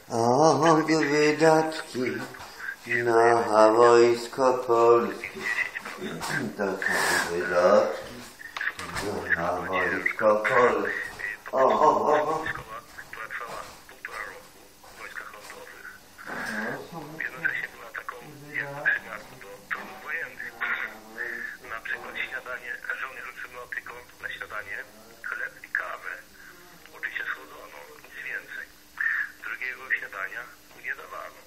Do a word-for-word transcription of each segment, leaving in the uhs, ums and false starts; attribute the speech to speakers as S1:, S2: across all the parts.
S1: O, wydatki na wojsko polskie. To są wydatki na wojsko polskie. O, o, o.
S2: Która trwała półtora roku w wojskach lądowych. Jednocześnie była taką jedną przymiarką do trudów wojennych. Na przykład śniadanie, żołnierz otrzymał tylko na śniadanie chleb i kawę. Oczywiście schłodzono, nic więcej. Drugiego śniadania mu nie dawano.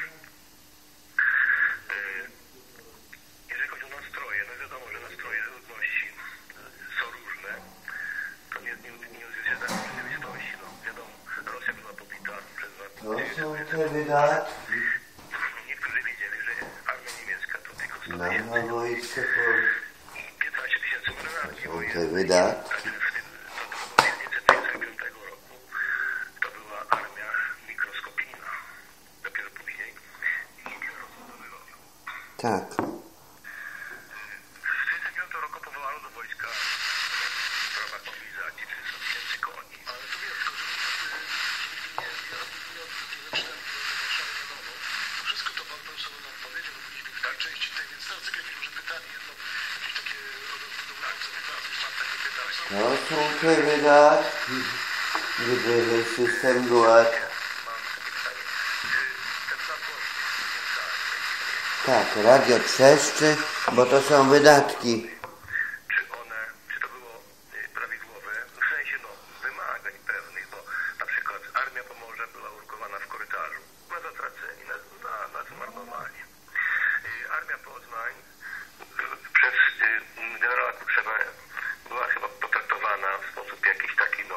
S2: Jeżeli chodzi o nastroje, no wiadomo, że nastroje ludności są różne. To nie, nie, nie odzwierciedlają rzeczywistości. No wiadomo, Rosja była pobita przez dwa tysiące.
S1: To są te wydatki
S2: Niektórzy wiedzieli, że armia niemiecka to tylko sto
S1: na
S2: tysięcy
S1: wojsko polskie.
S2: i piętnaście tysięcy marynarki
S1: To są te
S2: wojennej.
S1: wydatki.
S2: Także w tym, to do tysiąc dziewięćset trzydziestego piątego roku to była armia mikroskopijna. Dopiero później Hitler rozbudowywał.
S1: Tak.
S2: W tysiąc dziewięćset trzydziestym piątym roku powołano do wojska w ramach mobilizacji trzysta tysięcy koni.
S3: Ale to wiem, tylko że nie, ja nie zaczynam Warszawy na nowo. To wszystko to pan profesor nam powiedział, bo byliśmy w tej części tej, więc teraz tylko jakieś może pytanie, jedno, jakieś takie odwołujące pytanie, mam takie pytanie.
S1: To są te wydatki, gdyby system gładki.
S2: Mam takie pytanie. Czy ten plan polski z Niemcami,
S1: Tak, radio trzeszczy, bo to są wydatki.
S2: czy one, czy to było y, prawidłowe, w sensie no, wymagań pewnych, bo na przykład Armia Pomorza była ulokowana w korytarzu, na zatraceni, na, na, na zmarnowanie. Y, Armia Poznań y, przez y, generała Kuczewę była chyba potraktowana w sposób jakiś taki, no,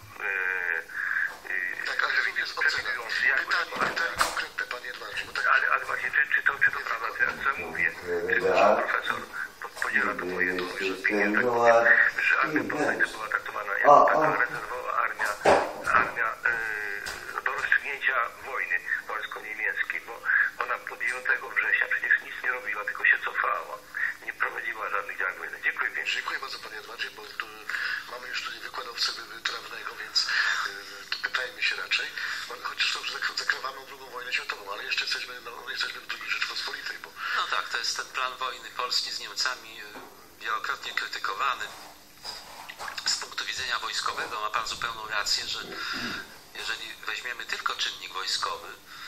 S2: y, y,
S3: Tak, ale to jest ocena.
S2: przewidujący, jak
S3: Pytanie,
S2: była
S3: pytanie konkretne, panie Edwardzie, bo tak...
S2: ale, ale właśnie, czy, czy, to, czy to prawda, co ja co mówię? Czy pan profesor po- podziela to moje to moje opinie, tak powiem, że Armia Poznań to była traktowana jako taka rezerwowa armia, armia yy, do rozstrzygnięcia wojny polsko-niemieckiej, bo ona po dziewiątego września przecież nic nie robiła, tylko się cofała. Nie prowadziła żadnych działań wojennych. Dziękuję pięknie.
S3: Dziękuję bardzo, panie Edwardzie, bo tu mamy już tutaj wykładowcę trawnego, więc yy, pytajmy się raczej. Chociaż to już zakrawamy o drugą wojnę światową, ale jeszcze jesteśmy, no, jesteśmy w drugiej Rzeczpospolitej, bo...
S4: No tak, to jest ten plan wojny Polski z Niemcami, wielokrotnie krytykowany. Z punktu widzenia wojskowego ma pan zupełną rację, że jeżeli weźmiemy tylko czynnik wojskowy,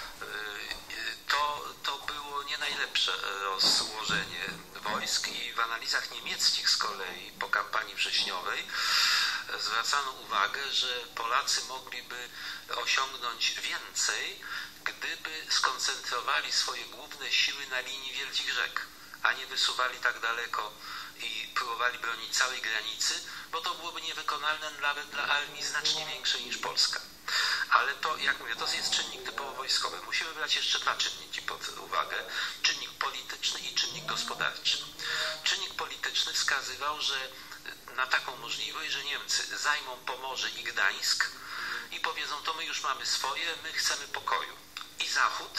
S4: to, to było nie najlepsze rozłożenie wojsk i w analizach niemieckich z kolei po kampanii wrześniowej zwracano uwagę, że Polacy mogliby osiągnąć więcej, gdyby skoncentrowali swoje główne siły na linii wielkich rzek, a nie wysuwali tak daleko i próbowali bronić całej granicy, bo to byłoby niewykonalne nawet dla armii znacznie większej niż Polska. Ale to, jak mówię, to jest czynnik typowo wojskowy. Musimy brać jeszcze dwa czynniki pod uwagę. Czynnik polityczny i czynnik gospodarczy. Czynnik polityczny wskazywał, że na taką możliwość, że Niemcy zajmą Pomorze i Gdańsk i powiedzą, to my już mamy swoje, my chcemy pokoju. I Zachód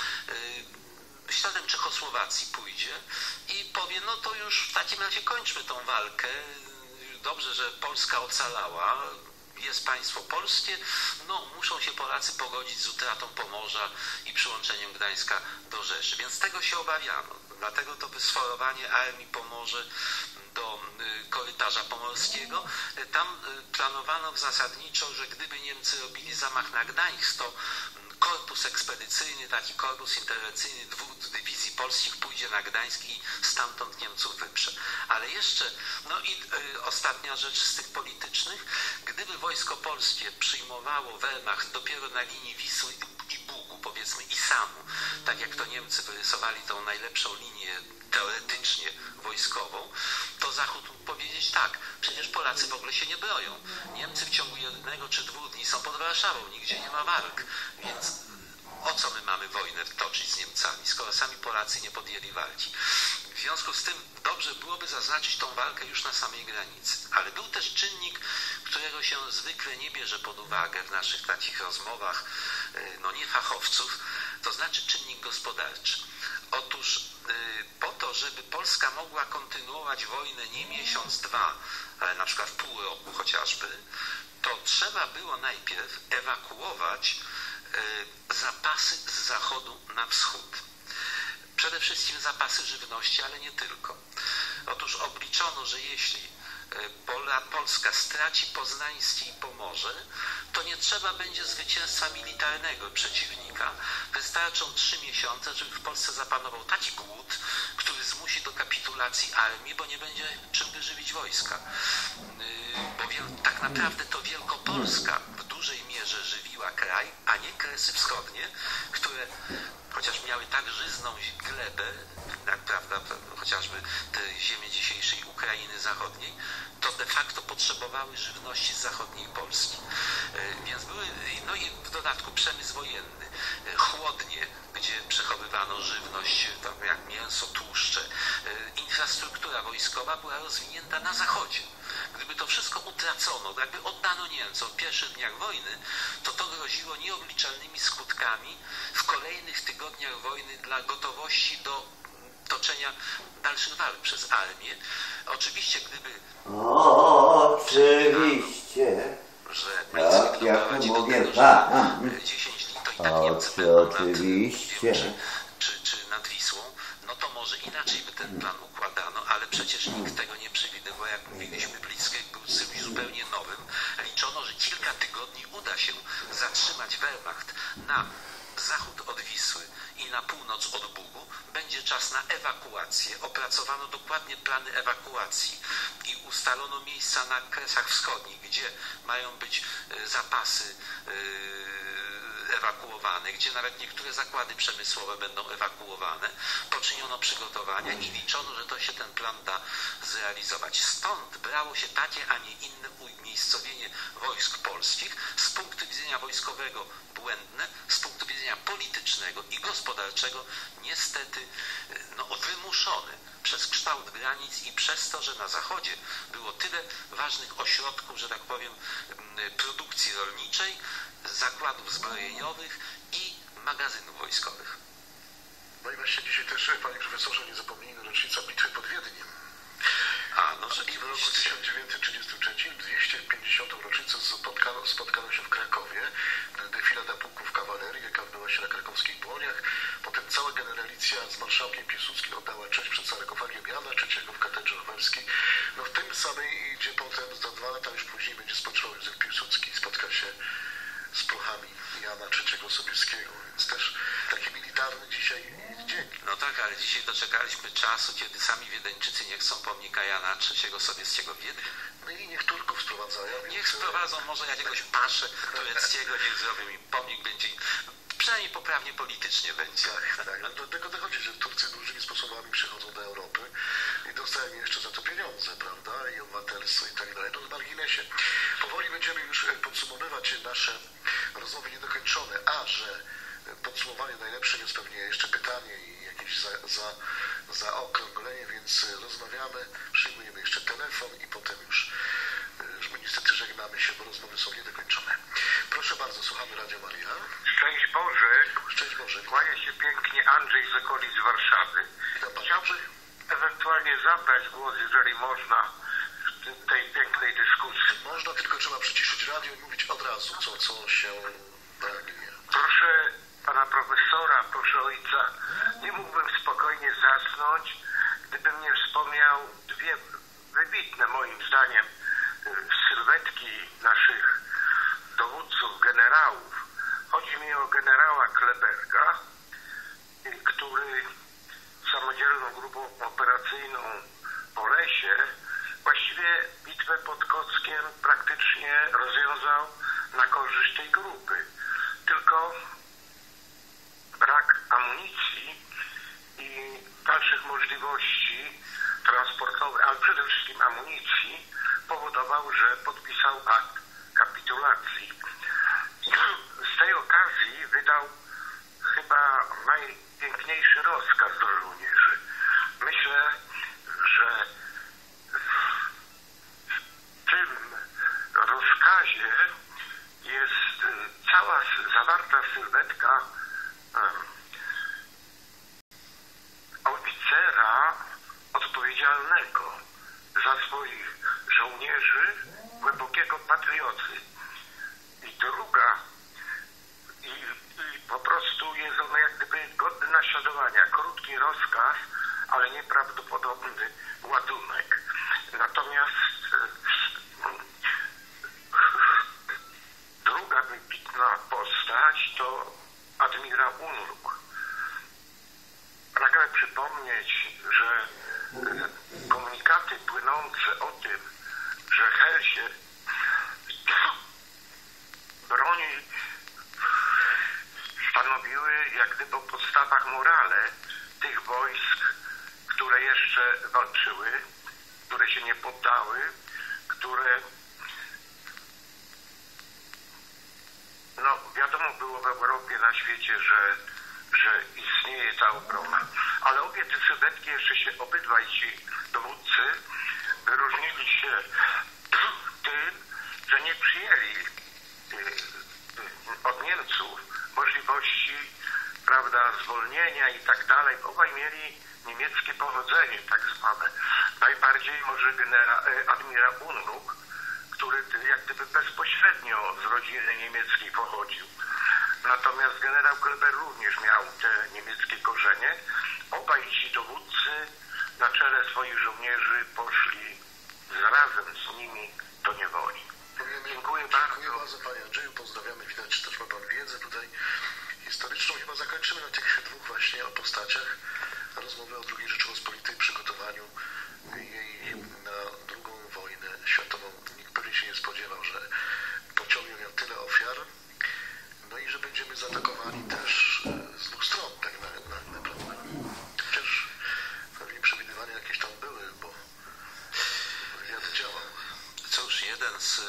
S4: yy, śladem Czechosłowacji pójdzie i powie, no to już w takim razie kończmy tą walkę. Dobrze, że Polska ocalała, jest państwo polskie, no muszą się Polacy pogodzić z utratą Pomorza i przyłączeniem Gdańska do Rzeszy. Więc tego się obawiano. Dlatego to wysforowanie Armii Pomorze do korytarza pomorskiego. Tam planowano zasadniczo, że gdyby Niemcy robili zamach na Gdańsk, to korpus ekspedycyjny, taki korpus interwencyjny dwóch dywizji polskich pójdzie na Gdańsk i stamtąd Niemców wyprze. Ale jeszcze, no i y, ostatnia rzecz z tych politycznych, gdyby wojsko polskie przyjmowało Wehrmacht dopiero na linii Wisły i Bugu, powiedzmy i Samu, tak jak to Niemcy wyrysowali tą najlepszą linię teoretycznie wojskową, to Zachód mógł powiedzieć tak, przecież Polacy w ogóle się nie broją. Niemcy w ciągu jednego czy dwóch dni są pod Warszawą, nigdzie nie ma walk, więc o co my mamy wojnę toczyć z Niemcami, skoro sami Polacy nie podjęli walki. W związku z tym dobrze byłoby zaznaczyć tą walkę już na samej granicy. Ale był też czynnik, którego się zwykle nie bierze pod uwagę w naszych takich rozmowach, no nie fachowców, to znaczy czynnik gospodarczy. Otóż po to, żeby Polska mogła kontynuować wojnę nie miesiąc, dwa, ale na przykład pół roku chociażby, to trzeba było najpierw ewakuować zapasy z zachodu na wschód. Przede wszystkim zapasy żywności, ale nie tylko. Otóż obliczono, że jeśli Pola, Polska straci Poznańskie i Pomorze, to nie trzeba będzie zwycięstwa militarnego przeciwnika. Wystarczą trzy miesiące, żeby w Polsce zapanował taki głód, który zmusi do kapitulacji armii, bo nie będzie czym wyżywić wojska. Bo tak naprawdę to Wielkopolska w dużej mierze żywiła kraj, a nie Kresy Wschodnie, które chociaż miały tak żyzną glebę, jak prawda, chociażby te ziemie dzisiejszej Ukrainy Zachodniej, to de facto potrzebowały żywności z zachodniej Polski. Więc były, no i w dodatku przemysł wojenny, chłodnie, gdzie przechowywano żywność, tam jak mięso, tłuszcze. Infrastruktura wojskowa była rozwinięta na zachodzie. Gdyby to wszystko utracono, jakby oddano Niemcom w pierwszych dniach wojny, to to groziło nieobliczalnymi skutkami w kolejnych tygodniach wojny dla gotowości do toczenia dalszych walk przez armię. Oczywiście, gdyby...
S1: Oczywiście.
S4: Że
S1: Tak, jak mówię,
S4: dziesięć dni to i tak Niemcy będą nad, wiem, czy, czy, czy nad Wisłą, no to może inaczej by ten plan układano, ale przecież nikt tego nie przewidywał. Jak mówiliśmy, Blitzkrieg był czymś zupełnie nowym. Liczono, że kilka tygodni uda się zatrzymać Wehrmacht na zachód od Wisły i na północ od Bugu. Będzie czas na ewakuację. Opracowano dokładnie plany ewakuacji i ustalono miejsca na Kresach Wschodnich, gdzie mają być zapasy ewakuowane, gdzie nawet niektóre zakłady przemysłowe będą ewakuowane. Poczyniono przygotowania i liczono, że to się ten plan da zrealizować. Stąd brało się takie, a nie inne umiejscowienie wojsk polskich, z punktu widzenia wojskowego błędne, z punktu widzenia politycznego i gospodarczego niestety no, wymuszone przez kształt granic i przez to, że na zachodzie było tyle ważnych ośrodków, że tak powiem, produkcji rolniczej, zakładów zbrojeniowych i magazynów wojskowych.
S3: No i właśnie dzisiaj też, panie profesorze, nie zapomnijmy, rocznica bitwy pod Wiedniem.
S4: A, no
S3: I w roku tysiąc dziewięćset trzydziestym trzecim, dwieście pięćdziesiątą rocznicę spotkano, spotkano się w Krakowie, defilada pułków kawalerii, jaka odbyła się na krakowskich Błoniach. Potem cała generalicja z marszałkiem Piłsudskim oddała cześć przed sarkofagiem Jana trzeciego w katedrze lwowskiej. No w tym samej, gdzie potem za dwa lata już później będzie spoczywał Józef Piłsudski i spotka się z prochami Jana trzeciego Sobieskiego, więc też taki militarny dzisiaj dzień.
S4: No tak, ale dzisiaj doczekaliśmy czasu, kiedy sami Wiedeńczycy nie chcą pomnika Jana trzeciego Sobieskiego w Wiedniu.
S3: No i niech Turków sprowadzają.
S4: Niech sprowadzą może jakiegoś paszę tureckiego, niech zrobią im pomnik, będzie im, przynajmniej poprawnie politycznie będzie.
S3: Tak, tak. No do tego dochodzi, że Turcy różnymi sposobami przychodzą do Europy i dostają jeszcze za to pieniądze, prawda, i obywatelstwo i tak dalej. To w marginesie. Powoli będziemy już podsumowywać nasze rozmowy niedokończone, a że podsumowanie najlepszym jest pewnie jeszcze pytanie i jakieś za, za, zaokrąglenie, więc rozmawiamy, przyjmujemy jeszcze telefon i potem już, już niestety żegnamy się, bo rozmowy są niedokończone. Proszę bardzo, słuchamy Radio Maria.
S2: Szczęść Boże.
S3: Szczęść Boże.
S2: Kłania się pięknie Andrzej z okolic Warszawy. Chciałbym ewentualnie zabrać głos, jeżeli można, w tej pięknej dyskusji.
S3: Można, tylko trzeba przyciszyć radio i mówić od razu, co, co się pragnie.
S2: Proszę pana profesora, proszę ojca, nie mógłbym spokojnie zasnąć, gdybym nie wspomniał dwie wybitne moim zdaniem sylwetki naszych dowódców, generałów. Chodzi mi o generała Kleberga, który samodzielną grupą operacyjną po lesie właściwie bitwę pod Kockiem praktycznie rozwiązał na korzyść tej grupy. Tylko brak amunicji i dalszych możliwości transportowych, ale przede wszystkim amunicji, powodował, że podpisał akt kapitulacji. Z tej okazji wydał chyba najpiękniejszy rozkaz do żołnierzy. Myślę, że w tym rozkazie jest cała zawarta sylwetka oficera odpowiedzialnego za swoich żołnierzy, głębokiego patrioty. I druga, i naśladowania. Krótki rozkaz, ale nieprawdopodobny ładunek. Natomiast druga wybitna postać to admirał Unruk. Pragnę przypomnieć, że komunikaty płynące o tym, że Hel się broni, stanowiły jak gdyby o podstawach morale tych wojsk, które jeszcze walczyły, które się nie poddały, które no wiadomo było w Europie, na świecie, że, że istnieje ta obrona. Ale obie te sylwetki jeszcze się, obydwaj ci dowódcy wyróżnili się tym, że nie przyjęli od Niemców możliwości, prawda, zwolnienia i tak dalej. Obaj mieli niemieckie pochodzenie, tak zwane. Najbardziej może genera, admirał Unruk, który jak gdyby bezpośrednio z rodziny niemieckiej pochodził. Natomiast generał Kelber również miał te niemieckie korzenie. Obaj ci dowódcy na czele swoich żołnierzy poszli razem z nimi do niewoli. Dziękuję bardzo.
S3: Dziękuję bardzo panie Andrzeju, pozdrawiamy, widać, że też ma pan wiedzę tutaj historyczną. Chyba zakończymy na tych dwóch właśnie o postaciach rozmowy o drugiej Rzeczypospolitej, przygotowaniu jej na drugą wojnę światową. Nikt pewnie się nie spodziewał, że pociągnie miał tyle ofiar, no i że będziemy zaatakowani też z dwóch stron, tak na, na, naprawdę. Chociaż pewnie przewidywania jakieś tam były, bo wywiad działał.
S4: Cóż, jeden z y,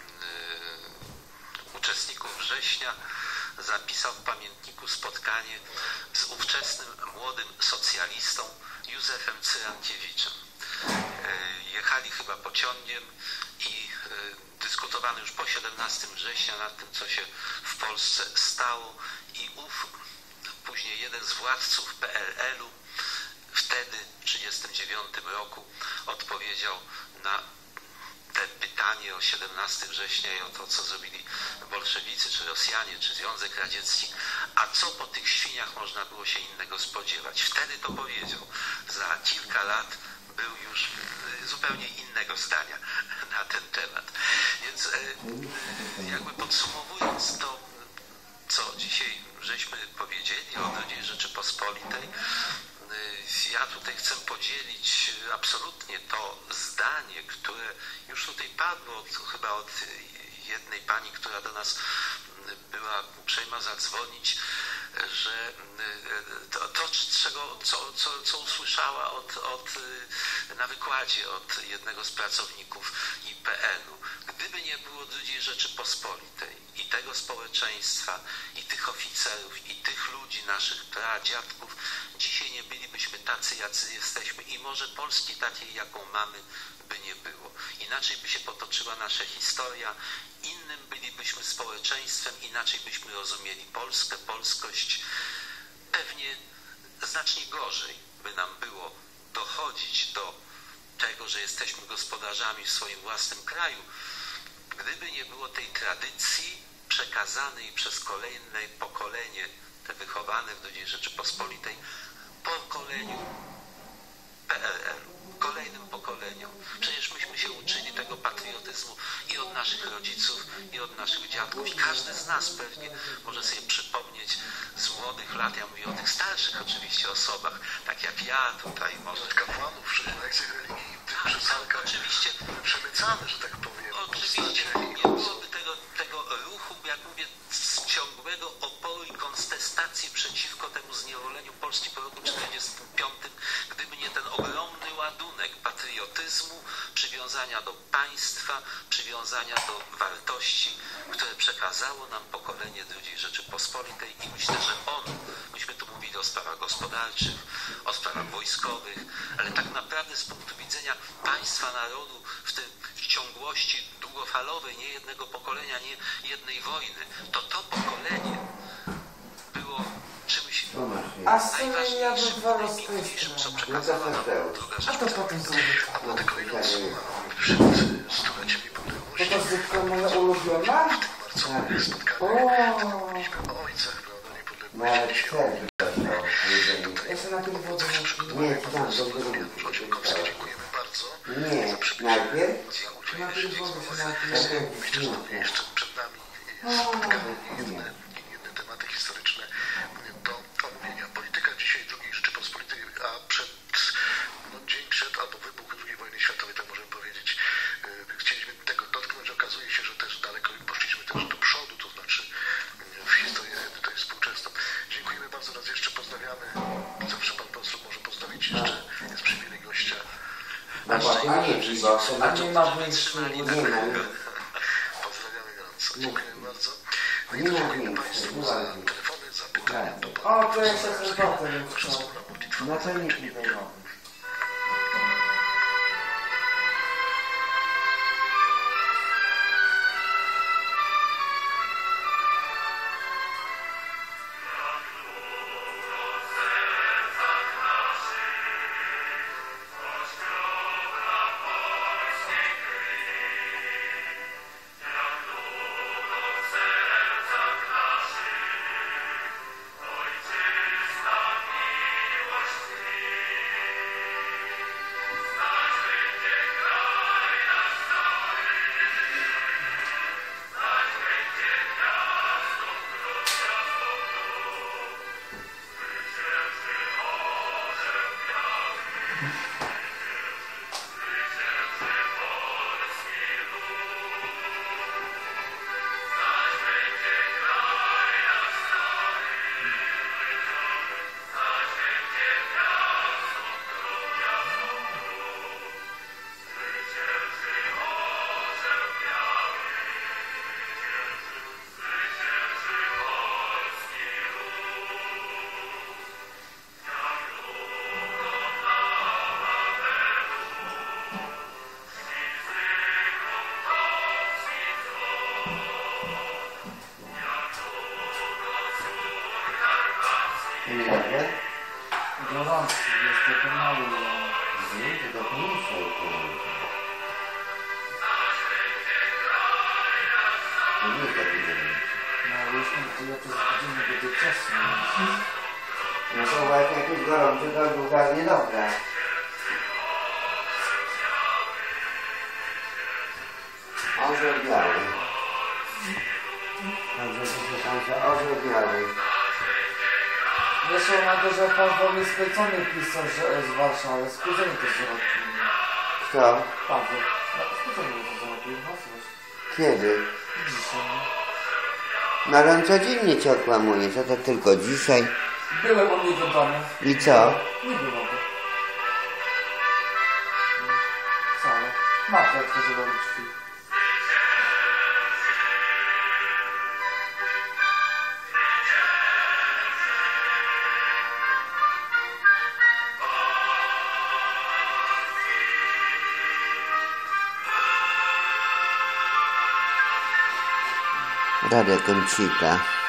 S4: uczestników września zapisał w pamiętniku spotkanie z ówczesnym młodym socjalistą Józefem Cyrankiewicz. Jechali chyba pociągiem i dyskutowano już po siedemnastego września nad tym, co się w Polsce stało, i ów później jeden z władców P R L-u wtedy w tysiąc dziewięćset trzydziestym dziewiątym roku odpowiedział na te pytanie o siedemnastego września i o to, co zrobili bolszewicy, czy Rosjanie, czy Związek Radziecki, a co po tych świniach można było się innego spodziewać. Wtedy to powiedział. Za kilka lat był już zupełnie innego zdania na ten temat. Więc jakby podsumowując to, co dzisiaj żeśmy powiedzieli o drugiej Rzeczypospolitej, ja tutaj chcę podzielić absolutnie to zdanie, które już tutaj padło od, chyba od jednej pani, która do nas była uprzejma zadzwonić, że to, to czego, co, co, co usłyszała od, od, na wykładzie od jednego z pracowników I P N-u. Gdyby nie było drugiej Rzeczypospolitej i tego społeczeństwa, i tych oficerów, i tych ludzi, naszych pradziadków, dzisiaj nie bylibyśmy tacy, jacy jesteśmy, i może Polski takiej, jaką mamy, by nie było. Inaczej by się potoczyła nasza historia, innym bylibyśmy społeczeństwem, inaczej byśmy rozumieli Polskę, polskość. Pewnie znacznie gorzej by nam było dochodzić do tego, że jesteśmy gospodarzami w swoim własnym kraju, gdyby nie było tej tradycji przekazanej przez kolejne pokolenie, te wychowane w drugiej Rzeczypospolitej, pokoleniu P R L-u, kolejnym pokoleniom. Przecież myśmy się uczyli tego patriotyzmu i od naszych rodziców, i od naszych dziadków. I każdy z nas pewnie może sobie przypomnieć z młodych lat, ja mówię o tych starszych oczywiście osobach, tak jak ja tutaj może.
S3: Od kapłanów w lekcjach religii, w tych
S4: Tak,
S3: przesankach
S4: oczywiście.
S3: przemycamy, że tak powiem,
S4: Oczywiście
S3: postacie
S4: nie
S3: i
S4: byłoby tego, tego ruchu, jak mówię, ciągłego oporu i kontestacji przeciwko temu zniewoleniu Polski po roku czterdziestym piątym, gdyby nie ten ogromny ładunek patriotyzmu, przywiązania do państwa, przywiązania do wartości, które przekazało nam pokolenie drugiej Rzeczypospolitej, i myślę, że on, myśmy tu mówili o sprawach gospodarczych, o sprawach wojskowych, ale tak naprawdę z punktu widzenia państwa, narodu, w tym w ciągłości długofalowej, nie jednego pokolenia, nie jednej wojny, to to pokolenie było czymś
S5: A z sumie ja
S4: najważniejszym,
S5: bym wolał
S4: najpiękniejszym, co
S5: spojrzeć.
S4: przekazała nam druga
S5: A to
S4: Rzeczypospolita.
S5: potem zrobię.
S3: A była tylko jedna osoba przed stuleciem niepodległości.
S5: To ta zupka moja ulubiona?
S3: W tych marcowych spotkaniach
S5: O.
S3: mówiliśmy o ojcach, prawda,
S1: No ale
S3: niepodległości.
S1: chcę,
S5: najpierw wodę.
S1: Nie, tam, do drugiego.
S3: Dziękujemy bardzo.
S1: Nie, najpierw?
S5: Najpierw wodę się
S3: Myślę, że
S5: najpierw.
S3: jeszcze przed nami spotkamy inne, inne tematy historyczne do omówienia. Polityka dzisiaj drugiej Rzeczypospolitej, a przed, no dzień przed albo wybuch drugiej wojny światowej, tak możemy powiedzieć, yy, chcieliśmy tego dotknąć. Okazuje się, że też daleko poszliśmy też do przodu, to znaczy yy, w historię tutaj współczesną. Dziękujemy bardzo raz jeszcze, pozdrawiamy. Zawsze pan profesor może pozdrowić jeszcze, jest przywilej gościa.
S1: No właśnie, a nie piwo.
S5: A nie ma większego.
S1: Nie ma.
S3: Pozdrawiamy gorąco. Dziękujemy bardzo. No i
S1: Nie ma
S3: dziękujemy
S1: więcej,
S3: Państwu
S1: nie
S3: za
S1: ma więcej.
S3: telefony, za pytania do
S5: O,
S3: Pana.
S5: to jeszcze herbatę bym
S3: Nasza
S5: chciał.
S3: wspólna modlitwa.
S1: No to nie piwo. Nie dobre?
S5: Gorący jest, to pomału.
S1: Nie, to do pomysłu. To nie jest taki gorący.
S5: No już nie tyle to zgodzimy do tej czasu.
S1: No to właśnie jakiś gorący to był tak niedobre. Orzeł biały. Dobrze, proszę Państwa, orzeł biały.
S5: Wyszło na to, że pan Paweł Splecony pisał, że z Warszawy. Splecony też zrobił.
S1: Kto?
S5: Paweł. No, Splecony też zrobił. No cóż.
S1: Kiedy?
S5: Dzisiaj.
S1: No ale on codziennie cię okłamuje, co to tylko dzisiaj?
S5: Byłem u niego w domu.
S1: I co?
S5: Nie było go. Wcale. Matka otworzyła mi drzwi.
S1: Radio Kącika.